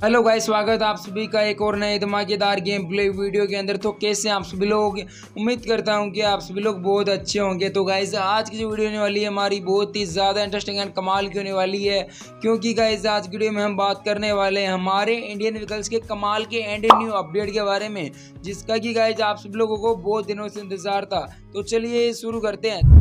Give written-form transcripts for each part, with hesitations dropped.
Hello guys, स्वागत है आप सभी का एक और नए धमाकेदार गेम प्ले वीडियो के अंदर। तो कैसे आप सभी लोग, उम्मीद करता हूं कि आप सभी लोग बहुत अच्छे होंगे। तो गाइस आज की जो वीडियो होने वाली है हमारी बहुत ही ज़्यादा इंटरेस्टिंग एंड कमाल की होने वाली है, क्योंकि गाइस आज की वीडियो में हम बात करने वाले हैं हमारे इंडियन व्हीकल्स के कमाल के एंड न्यू अपडेट के बारे में, जिसका कि गाइस आप सभी लोगों को बहुत दिनों से इंतजार था। तो चलिए शुरू करते हैं।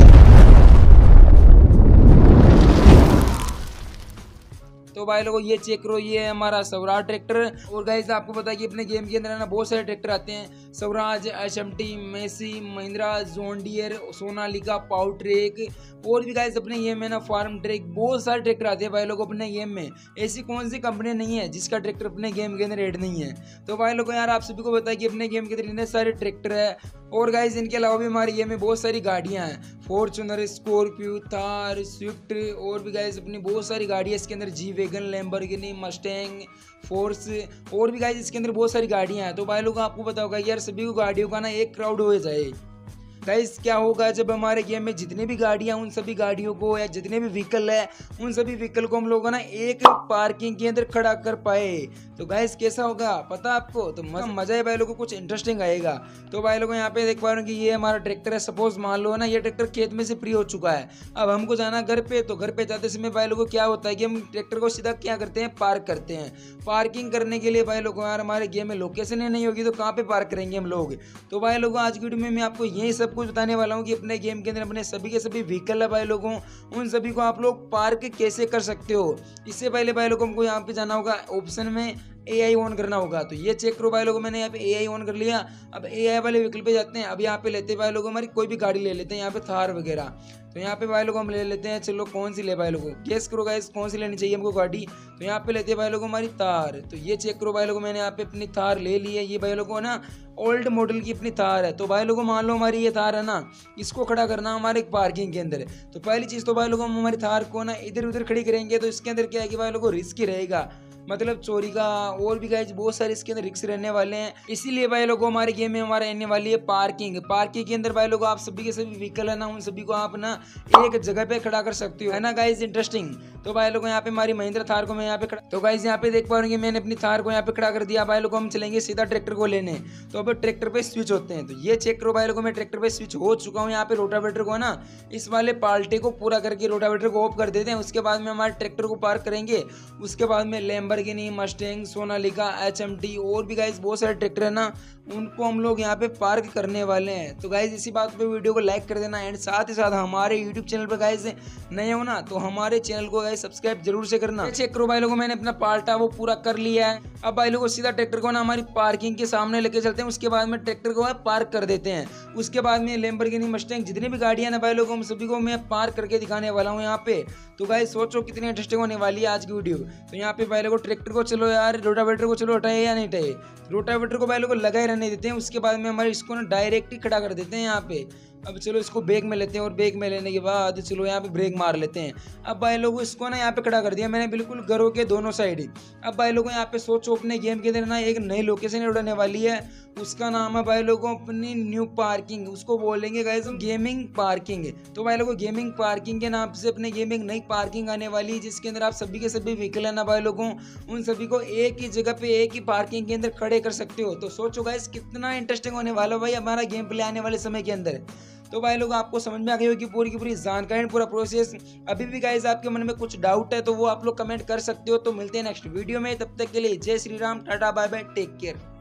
तो भाई लोगों ये चेक करो, ये है हमारा स्वराज ट्रैक्टर। और गाइस आपको पता है कि अपने गेम के अंदर ना बहुत सारे ट्रैक्टर आते हैं, Swaraj, HMT, Massey, Mahindra, John Deere, Sonalika, Powertrac, और भी गाइस अपने गेम में ना फार्म ट्रैक, बहुत सारे ट्रैक्टर आते हैं भाई लोग अपने गेम में। ऐसी कौन सी कंपनी नहीं है जिसका ट्रैक्टर अपने गेम के अंदर ऐड नहीं है। तो भाई लोगों यार आप सभी को पता है कि अपने गेम के अंदर इतने सारे ट्रैक्टर है। और गाइस इनके अलावा भी हमारे गेम में बहुत सारी गाड़ियां हैं, फॉर्च्यूनर, स्कॉर्पियो, थार, स्विफ्ट, और भी गाइस अपनी बहुत सारी गाड़ियां इसके अंदर, G wagon, Lamborghini, Mustang, Force, और भी गाइस इसके अंदर बहुत सारी गाड़ियां हैं। तो भाई लोग आपको पता होगा यार सभी को गाड़ियों का ना एक क्राउड हो जाए। गाइस क्या होगा जब हमारे गेम में जितनी भी गाड़ियां, उन सभी गाड़ियों को या जितने भी व्हीकल है उन सभी व्हीकल को हम लोग ना एक पार्किंग के अंदर खड़ा कर पाए। तो गाइस कैसा होगा पता आपको? तो मजा है भाई लोगों को, कुछ इंटरेस्टिंग आएगा। तो भाई लोगों यहाँ पे देख पा रहे हो कि ये हमारा ट्रैक्टर है। सपोज मान लो ना ये ट्रैक्टर खेत में से फ्री हो चुका है, अब हमको जाना घर पे। तो घर पे जाते समय भाई लोगों क्या होता है कि हम ट्रैक्टर को सीधा क्या करते हैं, पार्क करते हैं। पार्किंग करने के लिए भाई लोगों यार हमारे गेम में लोकेशन ही नहीं होगी तो कहाँ पे पार्क करेंगे हम लोग। तो भाई लोगों आज की वीडियो में मैं आपको यही सब कुछ बताने वाला हूँ कि अपने गेम के अंदर अपने सभी के सभी व्हीकल है भाई लोगों, उन सभी को आप लोग पार्क कैसे कर सकते हो। इससे पहले भाई लोगों हमको यहाँ पे जाना होगा, ऑप्शन में AI ऑन करना होगा। तो ये चेक करो भाई लोगों, मैंने यहाँ पे AI ऑन कर लिया। अब AI वाले व्हीकल पे जाते हैं। अब यहाँ पे लेते हैं भाई लोगों हमारी कोई भी गाड़ी ले लेते हैं, यहाँ पे थार वगैरह। तो यहाँ पे भाई लोगों हम ले लेते हैं, चलो कौन सी ले भाई लोगों, गेस करो गाइस कौन सी लेनी चाहिए हमको गाड़ी। तो यहाँ पे लेते हैं भाई लोगों हमारी थार। तो ये चेक करो भाई लोगों, मैंने यहाँ पे अपनी थार ले ली है। ये भाई लोगों ना ओल्ड मॉडल की अपनी थार है। तो भाई लोगों मान लो हमारी ये थार है ना, इसको खड़ा करना हमारे पार्किंग के अंदर। तो पहली चीज़ तो भाई लोगों हम हमारी थार को ना इधर उधर खड़ी करेंगे तो इसके अंदर क्या है कि भाई लोगों रिस्क ही रहेगा, मतलब चोरी का, और भी गाइस बहुत सारे इसके अंदर रिस्क रहने वाले हैं। इसीलिए भाई लोगों हमारे गेम में हमारा आने वाली है पार्किंग। पार्किंग के अंदर भाई लोगों आप सभी के सभी व्हीकल है ना, उन सभी को आप ना एक जगह पे खड़ा कर सकते हो, है ना गाइस इंटरेस्टिंग। तो भाई लोगों यहाँ पे हमारी महिंद्रा थार को मैं यहाँ पे खड़ा, तो गाइस यहाँ पे देख पा रहे मैंने अपनी थार को यहाँ पे खड़ा कर दिया। भाई लोगों हम चलेंगे सीधा ट्रैक्टर को लेने। तो अब ट्रैक्टर पे स्विच होते हैं। तो ये चेक करो भाई लोगों मैं ट्रैक्टर पे स्विच हो चुका हूँ। यहाँ पे रोटावेटर को ना इस वाले पाल्टे को पूरा करके रोटावेटर को ऑफ कर देते हैं। उसके बाद में हमारे ट्रैक्टर को पार्क करेंगे। उसके बाद में लैम्बोर्गिनी, मस्टैंग, सोनालिका, एचएमटी, और भी गाइस बहुत सारे ट्रैक्टर है ना, उनको हम लोग यहाँ पे पार्क करने वाले हैं। तो गाइस इसी बात पे वीडियो को लाइक कर देना, एंड साथ ही साथ हमारे यूट्यूब चैनल पर गाइस नए हो ना तो हमारे चैनल को गाइस सब्सक्राइब जरूर से करना। चेक करो भाई लोगों मैंने अपना पार्टा वो पूरा कर लिया है। अब भाई लोगों सीधा ट्रैक्टर को ना हमारी पार्किंग के सामने लेके चलते हैं। उसके बाद में ट्रैक्टर को पार्क कर देते हैं। उसके बाद में लैम्बोर्गिनी, मस्टैंग जितनी भी गाड़ियां ना भाई लोगों हम सभी को मैं पार्क करके दिखाने वाला हूँ यहाँ पे। तो गाइस सोचो कितनी इंटरेस्टिंग होने वाली है आज की वीडियो। तो यहाँ पे भाई लोगों ट्रैक्टर को चलो यार, रोटावेटर को चलो हटाए या नहीं हटाए, रोटावेटर को भाई लोगों लगाए रहने देते हैं। उसके बाद में हमारे इसको ना डायरेक्ट ही खड़ा कर देते हैं यहाँ पे। अब चलो इसको ब्रेक में लेते हैं, और ब्रेक में लेने के बाद चलो यहाँ पे ब्रेक मार लेते हैं। अब भाई लोगों इसको ना यहाँ पे खड़ा कर दिया मैंने बिल्कुल घरों के दोनों साइड। अब भाई लोगों यहाँ पे सोचो अपने गेम के अंदर ना एक नई लोकेशन उड़ाने वाली है, उसका नाम है भाई लोगों अपनी न्यू पार्किंग। उसको बोलेंगे गाइस गेमिंग पार्किंग। तो भाई लोगों गेमिंग पार्किंग के नाम से अपने गेम में एक नई पार्किंग आने वाली है, जिसके अंदर आप सभी के सभी व्हीकल है ना भाई लोगों, उन सभी को एक ही जगह पे एक ही पार्किंग के अंदर खड़े कर सकते हो। तो सोचो गाइस कितना इंटरेस्टिंग होने वाला भाई हमारा गेम प्ले आने वाले समय के अंदर। तो भाई लोग आपको समझ में आ गई होगी पूरी की पूरी जानकारी, पूरा प्रोसेस। अभी भी गाइस आपके मन में कुछ डाउट है तो वो आप लोग कमेंट कर सकते हो। तो मिलते हैं नेक्स्ट वीडियो में, तब तक के लिए जय Shri Ram, tata bye bye, take care.